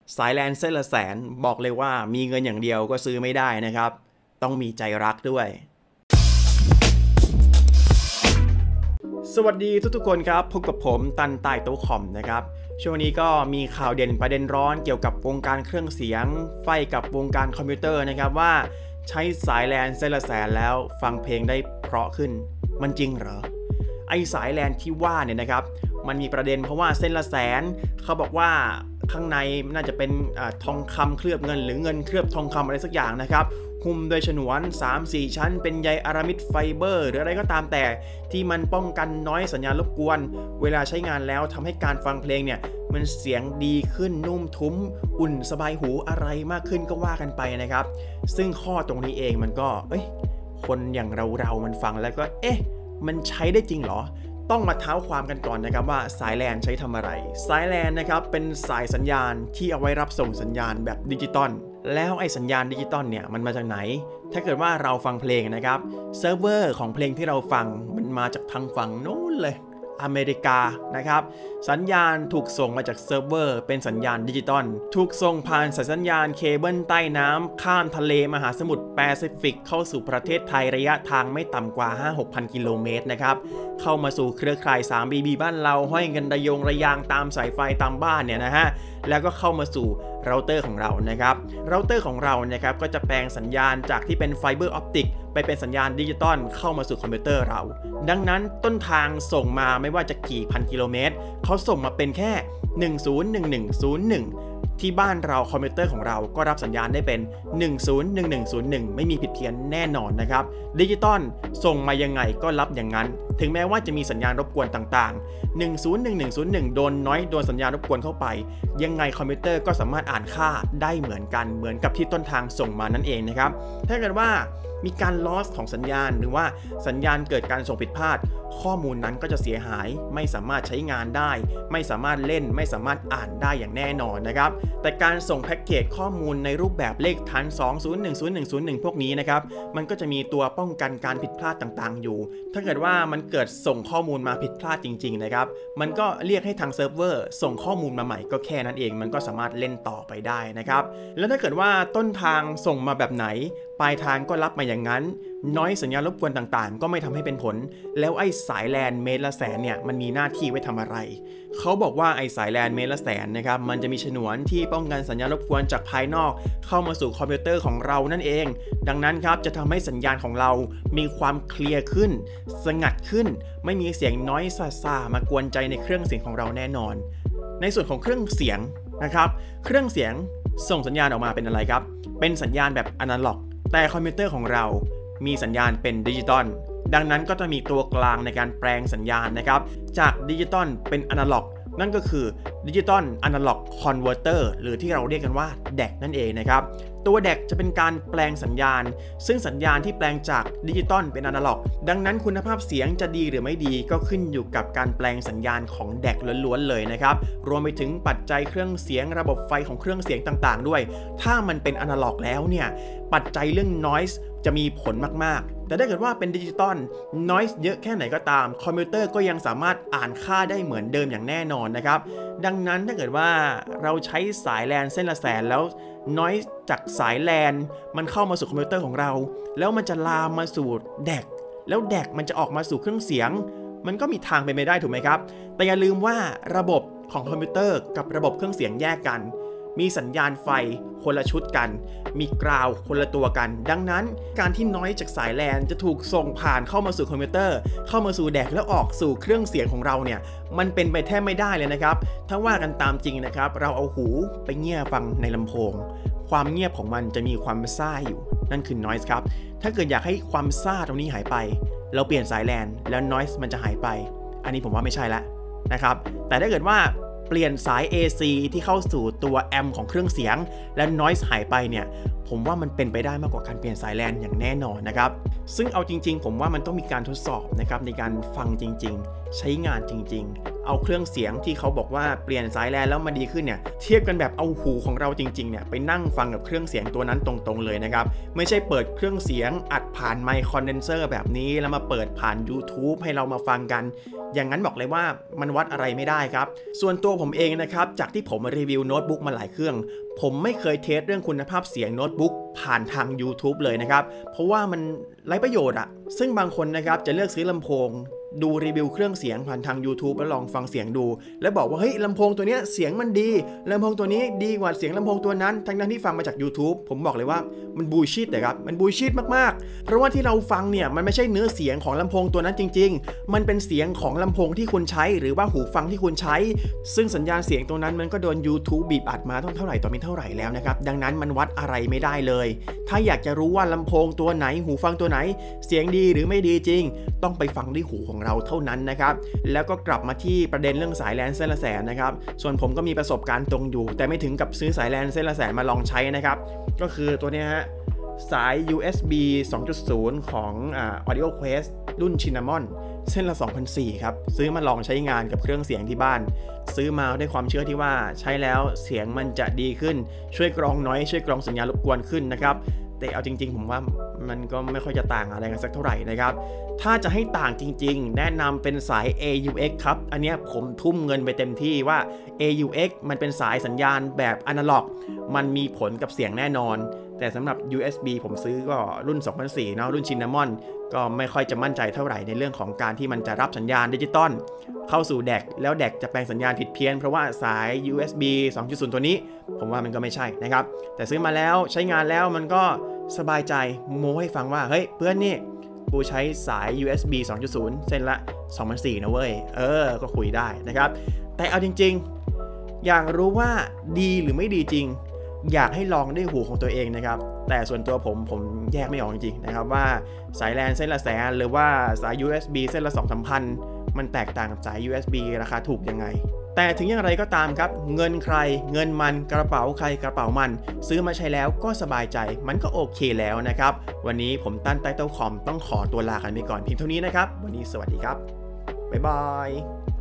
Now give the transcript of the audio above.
สายแลนเส้นละแสนบอกเลยว่ามีเงินอย่างเดียวก็ซื้อไม่ได้นะครับต้องมีใจรักด้วยสวัสดีทุกๆคนครับพบกับผมตันใต้โต๊ะคอมนะครับช่วงนี้ก็มีข่าวเด่นประเด็นร้อนเกี่ยวกับวงการเครื่องเสียงไฟกับวงการคอมพิวเตอร์นะครับว่าใช้สายแลนเส้นละแสนแล้วฟังเพลงได้เพราะขึ้นมันจริงเหรอไอสายแลนที่ว่าเนี่ยนะครับมันมีประเด็นเพราะว่าเส้นละแสนเขาบอกว่าข้างในน่าจะเป็นทองคำเคลือบเงินหรือเงินเคลือบทองคำอะไรสักอย่างนะครับหุ้มโดยฉนวน 3-4 ชั้นเป็นใยอารามิดไฟเบอร์หรืออะไรก็ตามแต่ที่มันป้องกันน้อยสัญญาณรบกวนเวลาใช้งานแล้วทำให้การฟังเพลงเนี่ยมันเสียงดีขึ้นนุ่มทุ้มอุ่นสบายหูอะไรมากขึ้นก็ว่ากันไปนะครับซึ่งข้อตรงนี้เองมันก็คนอย่างเรามันฟังแล้วก็มันใช้ได้จริงเหรอต้องมาเท้าความกันก่อนนะครับว่าสายแลนใช้ทำอะไรสายแลนนะครับเป็นสายสัญญาณที่เอาไว้รับส่งสัญญาณแบบดิจิตอลแล้วไอ้สัญญาณดิจิตอลเนี่ยมันมาจากไหนถ้าเกิดว่าเราฟังเพลงนะครับเซิร์ฟเวอร์ของเพลงที่เราฟังมันมาจากทางฝั่งโน้นเลยอเมริกานะครับสัญญาณถูกส่งมาจากเซิร์ฟเวอร์เป็นสัญญาณดิจิตอลถูกส่งผ่านสายสัญญาณเคเบิลใต้น้ำข้ามทะเลมหาสมุทรแปซิฟิกเข้าสู่ประเทศไทยระยะทางไม่ต่ำกว่า 5-6,000 กิโลเมตรนะครับเข้ามาสู่เครือข่าย 3BB บ้านเราห้อยกันระยางตามสายไฟตามบ้านเนี่ยนะฮะแล้วก็เข้ามาสู่เราเตอร์ของเรานะครับเราเตอร์ของเรานะครับก็จะแปลงสัญญาณจากที่เป็นไฟเบอร์ออปติกไปเป็นสัญญาณดิจิตอลเข้ามาสู่คอมพิวเตอร์เราดังนั้นต้นทางส่งมาไม่ว่าจะกี่พันกิโลเมตรเขาส่งมาเป็นแค่101101ที่บ้านเราคอมพิวเตอร์ของเราก็รับสัญญาณได้เป็น101101ไม่มีผิดเพี้ยนแน่นอนนะครับดิจิตอลส่งมายังไงก็รับอย่างนั้นถึงแม้ว่าจะมีสัญญาณรบกวนต่างๆ101101โดนน้อยโดนสัญญาณรบกวนเข้าไปยังไงคอมพิวเตอร์ก็สามารถอ่านค่าได้เหมือนกันเหมือนกับที่ต้นทางส่งมานั่นเองนะครับถ้าเกิดว่ามีการ loss ของสัญญาณหรือว่าสัญญาณเกิดการส่งผิดพลาดข้อมูลนั้นก็จะเสียหายไม่สามารถใช้งานได้ไม่สามารถเล่นไม่สามารถอ่านได้อย่างแน่นอนนะครับแต่การส่งแพ็กเกจข้อมูลในรูปแบบเลขฐาน201001พวกนี้นะครับมันก็จะมีตัวป้องกันการผิดพลาดต่างๆอยู่ถ้าเกิดว่ามันเกิดส่งข้อมูลมาผิดพลาดจริงๆนะครับมันก็เรียกให้ทางเซิร์ฟเวอร์ส่งข้อมูลมาใหม่ก็แค่นั้นเองมันก็สามารถเล่นต่อไปได้นะครับแล้วถ้าเกิดว่าต้นทางส่งมาแบบไหนปลายทางก็รับมาอย่างนั้นน้อยสัญญาณรบกวนต่างๆก็ไม่ทำให้เป็นผลแล้วไอ้สายแลนเมตรละแสนเนี่ยมันมีหน้าที่ไว้ทำอะไรเขาบอกว่าไอ้สายแลนเมตรละแสนนะครับมันจะมีฉนวนที่ป้องกันสัญญาณรบกวนจากภายนอกเข้ามาสู่คอมพิวเตอร์ของเรานั่นเองดังนั้นครับจะทำให้สัญญาณของเรามีความเคลียร์ขึ้นสงัดขึ้นไม่มีเสียงน้อยซ่ามากวนใจในเครื่องเสียงของเราแน่นอนในส่วนของเครื่องเสียงนะครับเครื่องเสียงส่งสัญญาณออกมาเป็นอะไรครับเป็นสัญญาณแบบอนาล็อกแต่คอมพิวเตอร์ของเรามีสัญญาณเป็นดิจิตอลดังนั้นก็จะมีตัวกลางในการแปลงสัญญาณนะครับจากดิจิตอลเป็นอนาล็อกนั่นก็คือดิจิตอลอนาล็อกคอนเวอร์เตอร์หรือที่เราเรียกกันว่า DAC นั่นเองนะครับตัว DAC จะเป็นการแปลงสัญญาณซึ่งสัญญาณที่แปลงจากดิจิตอลเป็นอนาล็อกดังนั้นคุณภาพเสียงจะดีหรือไม่ดีก็ขึ้นอยู่กับการแปลงสัญญาณของ DAC ล้วนๆเลยนะครับรวมไปถึงปัจจัยเครื่องเสียงระบบไฟของเครื่องเสียงต่างๆด้วยถ้ามันเป็นอนาล็อกแล้วเนี่ยปัจจัยเรื่อง noise จะมีผลมากๆแต่ถ้าเกิดว่าเป็นดิจิตอล noise เยอะแค่ไหนก็ตามคอมพิวเตอร์ก็ยังสามารถอ่านค่าได้เหมือนเดิมอย่างแน่นอนนะครับดังนั้นถ้าเกิดว่าเราใช้สายแลนเส้นละแสนแล้ว noise จากสายแลนมันเข้ามาสู่คอมพิวเตอร์ของเราแล้วมันจะลามมาสู่ DAC แล้ว DAC มันจะออกมาสู่เครื่องเสียงมันก็มีทางเป็นไปได้ถูกไหมครับแต่อย่าลืมว่าระบบของคอมพิวเตอร์กับระบบเครื่องเสียงแยกกันมีสัญญาณไฟคนละชุดกันมีกราวคนละตัวกันดังนั้นการที่น้อยจากสายแลนจะถูกส่งผ่านเข้ามาสู่คอมพิวเตอร์เข้ามาสู่แดกแล้วออกสู่เครื่องเสียงของเราเนี่ยมันเป็นไปแทบไม่ได้เลยนะครับถ้าว่ากันตามจริงนะครับเราเอาหูไปเงี่ยฟังในลำโพงความเงียบของมันจะมีความซ่าอยู่นั่นคือ noise ครับถ้าเกิดอยากให้ความซ่าตรงนี้หายไปเราเปลี่ยนสายแลนแล้ว noise มันจะหายไปอันนี้ผมว่าไม่ใช่ละนะครับแต่ถ้าเกิดว่าเปลี่ยนสาย AC ที่เข้าสู่ตัวแอมป์ของเครื่องเสียงและ noise หายไปเนี่ยผมว่ามันเป็นไปได้มากกว่าการเปลี่ยนสายแลนอย่างแน่นอนนะครับซึ่งเอาจริงๆผมว่ามันต้องมีการทดสอบนะครับในการฟังจริงๆใช้งานจริงๆเอาเครื่องเสียงที่เขาบอกว่าเปลี่ยนสายแลนแล้วมาดีขึ้นเนี่ยเทียบกันแบบเอาหูของเราจริงๆเนี่ยไปนั่งฟังกับเครื่องเสียงตัวนั้นตรงๆเลยนะครับไม่ใช่เปิดเครื่องเสียงอัดผ่านไมค์คอนเดนเซอร์แบบนี้แล้วมาเปิดผ่าน YouTube ให้เรามาฟังกันอย่างนั้นบอกเลยว่ามันวัดอะไรไม่ได้ครับส่วนตัวผมเองนะครับจากที่ผมรีวิวโน้ตบุ๊กมาหลายเครื่องผมไม่เคยเทสเรื่องคุณภาพเสียงโน้ตบุ๊กผ่านทาง YouTube เลยนะครับเพราะว่ามันไร้ประโยชน์อะซึ่งบางคนนะครับจะเลือกซื้อลำโพงดูรีวิวเครื่องเสียงผ่านทาง YouTube แล้วลองฟังเสียงดูแล้วบอกว่าเฮ้ยลำโพงตัวนี้เสียงมันดีลำโพงตัวนี้ดีกว่าเสียงลำโพงตัวนั้นทั้งที่ฟังมาจาก YouTube ผมบอกเลยว่ามันบูลชิตนะครับมันบูลชิตมากๆเพราะว่าที่เราฟังเนี่ยมันไม่ใช่เนื้อเสียงของลำโพงตัวนั้นจริงๆมันเป็นเสียงของลำโพงที่คุณใช้หรือว่าหูฟังที่คุณใช้ซึ่งสัญญาณเสียงตรงนั้นมันก็โดน YouTube บีบอัดมาต้องเท่าไหร่ต่อมีเท่าไหร่แล้วนะครับดังนั้นมันวัดอะไรไม่ได้เลยถ้าอยากจะรู้ว่าลำโพงตัวไหนหูฟังตัวไหนเสียงดีหรือไม่ดีจริงต้องไปฟังด้วยหูของเราเท่านั้นนะครับแล้วก็กลับมาที่ประเด็นเรื่องสายแลนเส้นละแสนนะครับส่วนผมก็มีประสบการณ์ตรงอยู่แต่ไม่ถึงกับซื้อสายแลนเส้นละแสนมาลองใช้นะครับก็คือตัวนี้ฮะสาย USB 2.0 ของAudio Quest รุ่น Cinnamon เส้นละ 2,400 ครับซื้อมาลองใช้งานกับเครื่องเสียงที่บ้านซื้อมาด้วยความเชื่อที่ว่าใช้แล้วเสียงมันจะดีขึ้นช่วยกรองน้อยช่วยกรองสัญญาณรบกวนขึ้นนะครับแต่เอาจริงๆผมว่ามันก็ไม่ค่อยจะต่างอะไรกันสักเท่าไหร่นะครับถ้าจะให้ต่างจริงๆแนะนำเป็นสาย AUX ครับอันนี้ผมทุ่มเงินไปเต็มที่ว่า AUX มันเป็นสายสัญญาณแบบอนาล็อกมันมีผลกับเสียงแน่นอนแต่สำหรับ USB ผมซื้อก็รุ่น 2004 เนาะรุ่น Cinnamon ก็ไม่ค่อยจะมั่นใจเท่าไหร่ในเรื่องของการที่มันจะรับสัญญาณดิจิตอลเข้าสู่ DAC แล้ว DAC จะแปลงสัญญาณผิดเพี้ยนเพราะว่าสาย USB 2.0 ตัวนี้ผมว่ามันก็ไม่ใช่นะครับแต่ซื้อมาแล้วใช้งานแล้วมันก็สบายใจโม้ให้ฟังว่าเฮ้ยเพื่อนนี่กูใช้สาย USB 2.0 เส้นละ 2,400 นะเว้ยก็คุยได้นะครับแต่เอาจริงๆอยากรู้ว่าดีหรือไม่ดีจริงอยากให้ลองด้วยหูของตัวเองนะครับแต่ส่วนตัวผมแยกไม่ออกจริงๆนะครับว่าสายแลนเส้นละแสนหรือว่าสาย USB เส้นละ 2-3 พันมันแตกต่างกับสาย USB ราคาถูกยังไงแต่ถึงอย่างไรก็ตามครับเงินใครเงินมันกระเป๋าใครกระเป๋ามันซื้อมาใช้แล้วก็สบายใจมันก็โอเคแล้วนะครับวันนี้ผมตั้นTitle Comต้องขอตัวลากันไปก่อนเพียงเท่านี้นะครับวันนี้สวัสดีครับบ๊ายบาย